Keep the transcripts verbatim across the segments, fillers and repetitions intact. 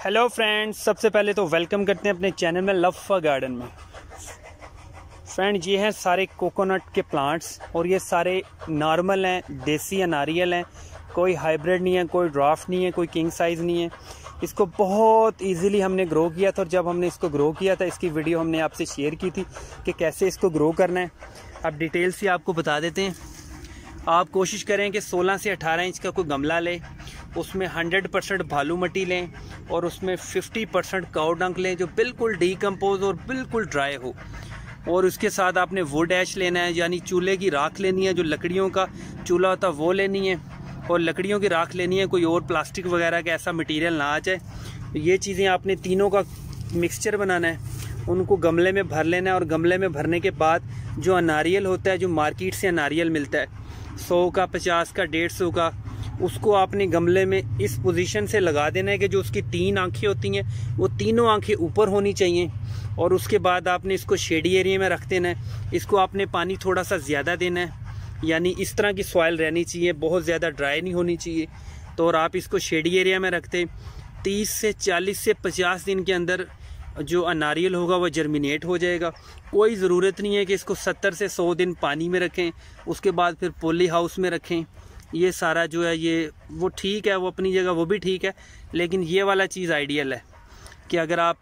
Hello friends, सबसे पहले तो वेलकम करते हैं अपने चैनल में लफ्फा गार्डन में। फ्रेंड, ये हैं सारे कोकोनट के प्लांट्स और ये सारे नॉर्मल हैं, देसी या नारियल हैं। कोई हाइब्रिड नहीं है, कोई ड्राफ्ट नहीं है, कोई किंग साइज़ नहीं है। इसको बहुत इजीली हमने ग्रो किया था और जब हमने इसको ग्रो किया था इसकी वीडियो हमने आपसे शेयर की थी कि कैसे इसको ग्रो करना है। अब डिटेल से आपको बता देते हैं। आप कोशिश करें कि सोलह से अठारह इंच का कोई गमला लें, उसमें हंड्रेड परसेंट भालू मिट्टी लें और उसमें फिफ्टी परसेंट काऊ डंक लें जो बिल्कुल डीकम्पोज और बिल्कुल ड्राई हो। और उसके साथ आपने वुड ऐश लेना है, यानी चूल्हे की राख लेनी है। जो लकड़ियों का चूल्हा होता है वो लेनी है और लकड़ियों की राख लेनी है, कोई और प्लास्टिक वगैरह का ऐसा मटेरियल ना आ जाए। ये चीज़ें आपने तीनों का मिक्सचर बनाना है, उनको गमले में भर लेना है। और गमले में भरने के बाद जो नारियल होता है, जो मार्केट से नारियल मिलता है सौ का, पचास का, डेढ़ सौ का, उसको आपने गमले में इस पोजीशन से लगा देना है कि जो उसकी तीन आंखें होती हैं वो तीनों आंखें ऊपर होनी चाहिए। और उसके बाद आपने इसको शेडी एरिया में रख देना है। इसको आपने पानी थोड़ा सा ज़्यादा देना है, यानी इस तरह की सॉइल रहनी चाहिए, बहुत ज़्यादा ड्राई नहीं होनी चाहिए। तो और आप इसको शेडी एरिया में रखते तीस से चालीस से पचास दिन के अंदर जो नारियल होगा वो जर्मिनेट हो जाएगा। कोई ज़रूरत नहीं है कि इसको सत्तर से सौ दिन पानी में रखें, उसके बाद फिर पॉली हाउस में रखें। ये सारा जो है ये वो ठीक है, वो अपनी जगह वो भी ठीक है, लेकिन ये वाला चीज़ आइडियल है कि अगर आप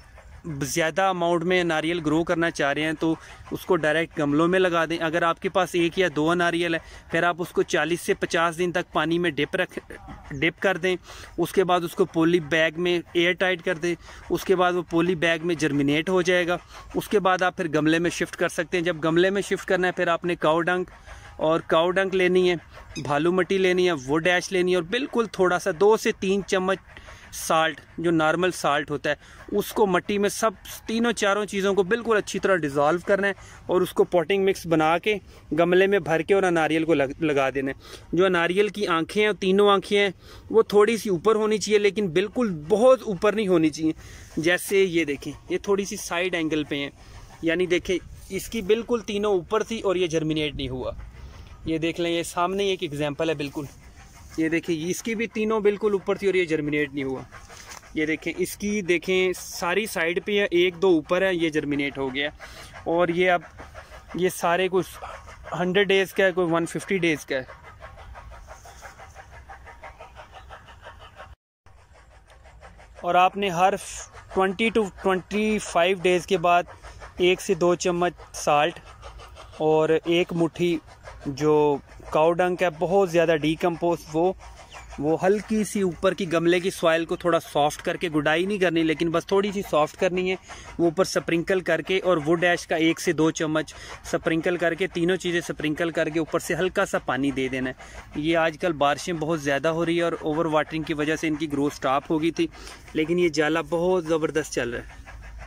ज़्यादा अमाउंट में नारियल ग्रो करना चाह रहे हैं तो उसको डायरेक्ट गमलों में लगा दें। अगर आपके पास एक या दो नारियल है फिर आप उसको चालीस से पचास दिन तक पानी में डिप रख डिप कर दें। उसके बाद उसको पॉली बैग में एयर टाइट कर दें। उसके बाद वो पॉली बैग में जर्मिनेट हो जाएगा। उसके बाद आप फिर गमले में शिफ्ट कर सकते हैं। जब गमले में शिफ्ट करना है फिर आपने काऊ डंक और काऊ डंक लेनी है, भालू मिट्टी लेनी है, वुड ऐश लेनी है और बिल्कुल थोड़ा सा दो से तीन चम्मच साल्ट, जो नॉर्मल साल्ट होता है, उसको मिट्टी में सब तीनों चारों चीज़ों को बिल्कुल अच्छी तरह डिज़ोल्व करना है और उसको पॉटिंग मिक्स बना के गमले में भर के और नारियल को लग, लगा देना है। जो नारियल की आंखें हैं, तीनों आंखें हैं, वो थोड़ी सी ऊपर होनी चाहिए, लेकिन बिल्कुल बहुत ऊपर नहीं होनी चाहिए। जैसे ये देखें, ये थोड़ी सी साइड एंगल पे हैं, यानी देखें इसकी बिल्कुल तीनों ऊपर थी और ये जर्मिनेट नहीं हुआ। ये देख लें, ये सामने एक एग्जाम्पल है बिल्कुल। ये देखें, इसकी भी तीनों बिल्कुल ऊपर थी और ये जर्मिनेट नहीं हुआ। ये देखें, इसकी देखें सारी साइड पे है, एक दो ऊपर है, ये जर्मिनेट हो गया। और ये अब ये सारे कुछ हंड्रेड डेज़ का है, कोई वन फिफ्टी डेज़ का है। और आपने हर twenty two twenty five days के बाद एक से दो चम्मच साल्ट और एक मुट्ठी जो काऊ डंक है, बहुत ज़्यादा डीकम्पोज, वो वो हल्की सी ऊपर की गमले की सॉइल को थोड़ा सॉफ्ट करके, गुडाई नहीं करनी लेकिन बस थोड़ी सी सॉफ्ट करनी है, वो ऊपर स्प्रिंकल करके, और वुड ऐश का एक से दो चम्मच स्प्रिंकल करके, तीनों चीज़ें स्प्रिंकल करके ऊपर से हल्का सा पानी दे देना है। ये आजकल बारिशें बहुत ज़्यादा हो रही है और ओवर वाटरिंग की वजह से इनकी ग्रोथ स्टॉप हो गई थी, लेकिन ये जाला बहुत ज़बरदस्त चल रहा है।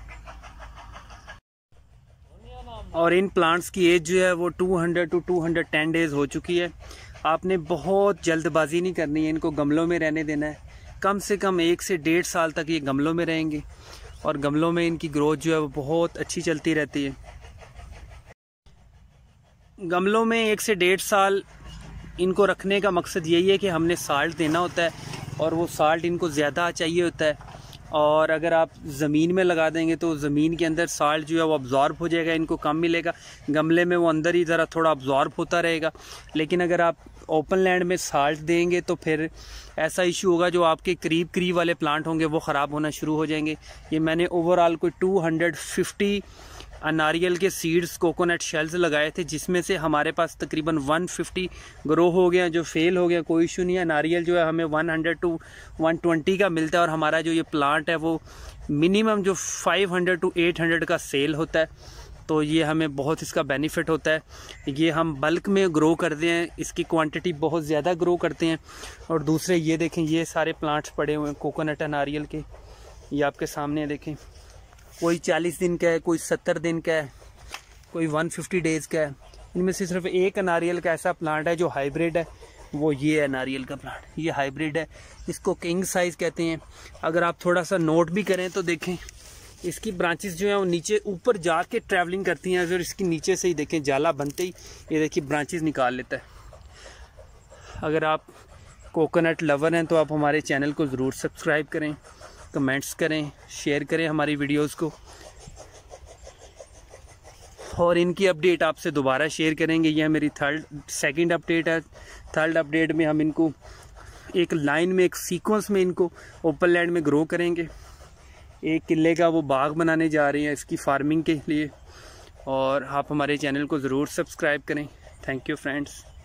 और इन प्लांट्स की एज जो है वो two hundred two two hundred ten days हो चुकी है। आपने बहुत जल्दबाजी नहीं करनी है, इनको गमलों में रहने देना है। कम से कम एक से डेढ़ साल तक ये गमलों में रहेंगे और गमलों में इनकी ग्रोथ जो है वो बहुत अच्छी चलती रहती है। गमलों में एक से डेढ़ साल इनको रखने का मकसद यही है कि हमने साल्ट देना होता है और वो साल्ट इनको ज़्यादा चाहिए होता है। और अगर आप ज़मीन में लगा देंगे तो ज़मीन के अंदर साल्ट जो है वो अब्जॉर्ब हो जाएगा, इनको कम मिलेगा। गमले में वो अंदर ही ज़रा थोड़ा अब्जॉर्ब होता रहेगा। लेकिन अगर आप ओपन लैंड में साल्ट देंगे तो फिर ऐसा इशू होगा, जो आपके करीब करीब वाले प्लांट होंगे वो ख़राब होना शुरू हो जाएंगे। ये मैंने ओवरऑल कोई टू हंड्रेड फिफ्टी नारियल के सीड्स, कोकोनट शेल्स लगाए थे, जिसमें से हमारे पास तकरीबन वन फिफ्टी ग्रो हो गया। जो फेल हो गया कोई इशू नहीं है। नारियल जो है हमें हंड्रेड टू वन ट्वेंटी का मिलता है और हमारा जो ये प्लांट है वो मिनिमम जो five hundred to eight hundred का सेल होता है। तो ये हमें बहुत इसका बेनिफिट होता है। ये हम बल्क में ग्रो करते हैं, इसकी क्वांटिटी बहुत ज़्यादा ग्रो करते हैं। और दूसरे ये देखें, ये सारे प्लांट्स पड़े हुए हैं कोकोनट नारियल के, ये आपके सामने देखें। कोई चालीस दिन का है, कोई सत्तर दिन का है, कोई वन फिफ्टी डेज़ का है। इनमें से सिर्फ एक नारियल का ऐसा प्लांट है जो हाइब्रिड है, वो ये है नारियल का प्लांट। ये हाइब्रिड है, इसको किंग साइज़ कहते हैं। अगर आप थोड़ा सा नोट भी करें तो देखें, इसकी ब्रांचेस जो हैं वो नीचे ऊपर जाके ट्रैवलिंग करती हैं। अगर इसकी नीचे से ही देखें, जाला बनते ही ये देखिए ब्रांचेस निकाल लेता है। अगर आप कोकोनट लवर हैं तो आप हमारे चैनल को ज़रूर सब्सक्राइब करें कमेंट्स करें, शेयर करें हमारी वीडियोस को, और इनकी अपडेट आपसे दोबारा शेयर करेंगे। यह मेरी थर्ड सेकंड अपडेट है। थर्ड अपडेट में हम इनको एक लाइन में, एक सीक्वेंस में इनको ओपन लैंड में ग्रो करेंगे। एक किले का वो बाग बनाने जा रहे हैं इसकी फार्मिंग के लिए, और आप हमारे चैनल को ज़रूर सब्सक्राइब करें। Thank you friends.